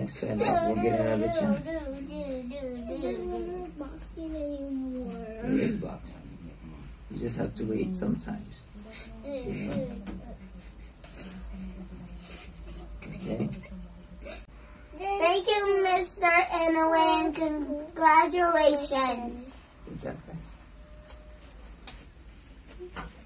Next time out, we'll get another chance. It is boxing. You just have to wait sometimes. Okay? Thank you, Mr. Inoue, and congratulations. Good job, guys.